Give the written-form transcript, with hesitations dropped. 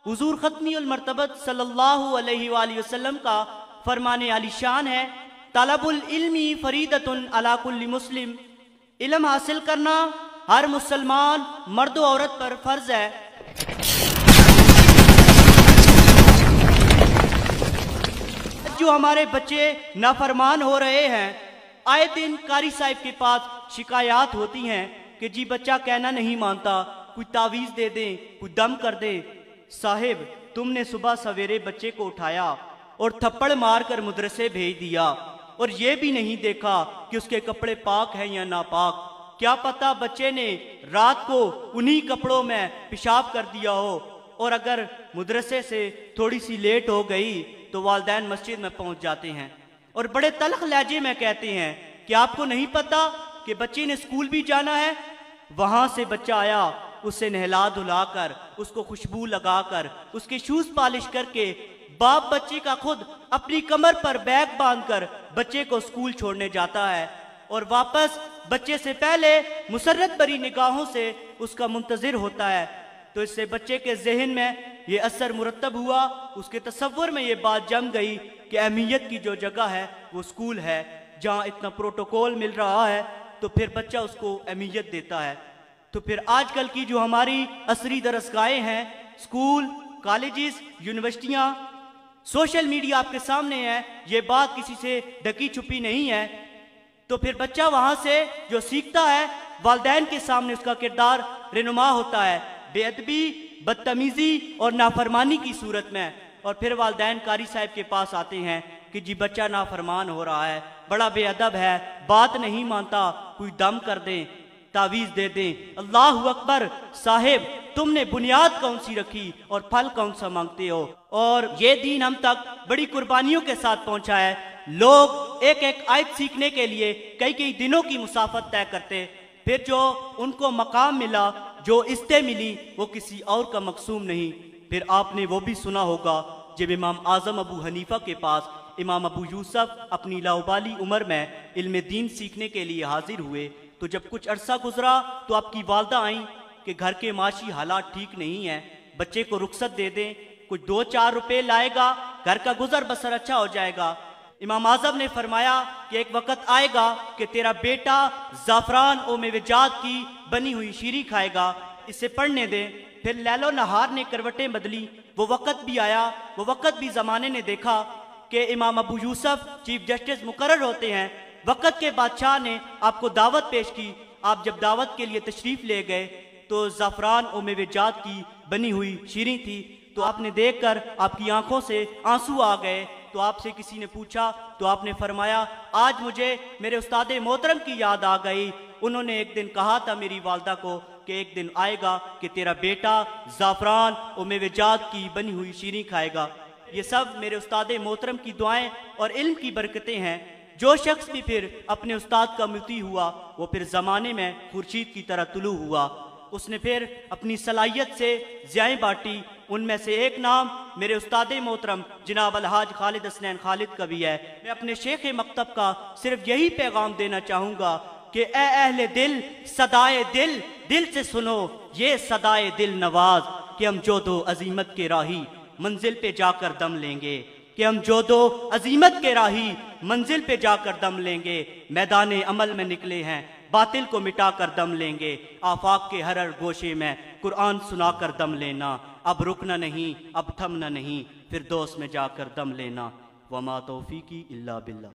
हुजूर खत्मी उल मर्तबत सल्लल्लाहु अलैहि वसल्लम का फरमाने आली शान है, तलबुल इल्मी फरीदतुन अला कुल्ली मुस्लिम। इल्म हासिल करना हर मुसलमान मर्द औरत पर फर्ज है। जो हमारे बच्चे नाफरमान हो रहे हैं, आए दिन कारी साहब के पास शिकायत होती हैं कि जी बच्चा कहना नहीं मानता, कोई तावीज़ दे दें, कोई दम कर दे। साहिब, तुमने सुबह सवेरे बच्चे को उठाया और थप्पड़ मार कर मदरसे भेज दिया और ये भी नहीं देखा कि उसके कपड़े पाक हैं या नापाक। क्या पता बच्चे ने रात को उन्हीं कपड़ों में पेशाब कर दिया हो, और अगर मदरसे से थोड़ी सी लेट हो गई तो वालिदैन मस्जिद में पहुंच जाते हैं और बड़े तल्ख लहजे में कहते हैं कि आपको नहीं पता कि बच्चे ने स्कूल भी जाना है। वहां से बच्चा आया, उसे नहला धुलाकर, उसको खुशबू लगाकर, उसके शूज पॉलिश करके बाप बच्चे का खुद अपनी कमर पर बैग बांधकर बच्चे को स्कूल छोड़ने जाता है और वापस बच्चे से पहले मुसर्रत भरी निगाहों से उसका मुंतजिर होता है। तो इससे बच्चे के ज़हन में ये असर मुरतब हुआ, उसके तसव्वुर में ये बात जम गई कि अहमियत की जो जगह है वो स्कूल है, जहाँ इतना प्रोटोकॉल मिल रहा है, तो फिर बच्चा उसको अहमियत देता है। तो फिर आजकल की जो हमारी असरी दरसगाहें हैं, स्कूल, कॉलेजेस, यूनिवर्सिटियाँ, सोशल मीडिया आपके सामने है, ये बात किसी से ढकी छुपी नहीं है। तो फिर बच्चा वहाँ से जो सीखता है, वालिदैन के सामने उसका किरदार रेनुमा होता है बेअदबी, बदतमीजी और नाफरमानी की सूरत में। और फिर वालिदैन कारी साहब के पास आते हैं कि जी बच्चा नाफरमान हो रहा है, बड़ा बेअदब है, बात नहीं मानता, कोई दम कर दें, तावीज़ दे दें। अल्लाहु अकबर। साहिब, तुमने बुनियाद कौन सी रखी और फल कौन सा मांगते हो? और ये दीन हम तक बड़ी कुर्बानियों के साथ पहुंचा है। लोग एक एक आयत सीखने के लिए कई कई दिनों की मुसाफत तय करते, फिर जो उनको मकाम मिला, जो इस्ते मिली, वो किसी और का मकसूम नहीं। फिर आपने वो भी सुना होगा जब इमाम आज़म अबू हनीफा के पास इमाम अबू यूसुफ अपनी लाउबाली उम्र में इल्म दीन सीखने के लिए हाजिर हुए, तो जब कुछ अरसा गुजरा तो आपकी वालदा आई कि घर के माशी हालात ठीक नहीं है, बच्चे को रुखसत दे दें, कुछ 2-4 रुपए लाएगा, घर का गुजर बसर अच्छा हो जाएगा। इमाम आज़म ने फरमाया कि एक वक्त आएगा कि तेरा बेटा ज़ाफ़रान और मेवेजात की बनी हुई शीरी खाएगा, इसे पढ़ने दे। फिर लैलो नहार ने करवटें बदली, वो वक्त भी आया, वो वक्त भी ज़माने ने देखा कि इमाम अबू यूसुफ चीफ जस्टिस मुकर्रर होते हैं। वक्त के बादशाह ने आपको दावत पेश की, आप जब दावत के लिए तशरीफ़ ले गए तो ज़ाफ़रान और मेवेजात की बनी हुई शीरी थी, तो आपने देखकर आपकी आंखों से आंसू आ गए। तो आपसे किसी ने पूछा तो आपने फरमाया, आज मुझे मेरे उस्ताद मोहतरम की याद आ गई, उन्होंने एक दिन कहा था मेरी वालदा को कि एक दिन आएगा कि तेरा बेटा ज़ाफ़रान और मेवेजात की बनी हुई शीरी खाएगा। ये सब मेरे उस्ताद मोहतरम की दुआएं और इल्म की बरकतें हैं। जो शख्स भी फिर अपने उस्ताद का मुती हुआ, वो फिर ज़माने में खुर्शीद की तरह तुलू हुआ। उसने फिर अपनी सलाहियत से ज़ियाएं बांटी, उनमें से एक नाम मेरे उस्ताद मोहतरम जनाब अलहाज खालिद हसनैन खालिद का भी है। मैं अपने शेख मकतब का सिर्फ यही पैगाम देना चाहूँगा कि ए अहले दिल, सदाए दिल, दिल से सुनो ये सदाए दिल नवाज, कि हम जोदो अजीमत के राही मंजिल पे जाकर दम लेंगे, कि हम जोदो अजीमत के राही मंजिल पे जाकर दम लेंगे। मैदान अमल में निकले हैं, बातिल को मिटा कर दम लेंगे, आफाक के हर हर गोशे में कुरान सुना कर दम लेना। अब रुकना नहीं, अब थमना नहीं, फिर दोस्त में जाकर दम लेना। वमा तौफीकी इल्ला बिल्लाह।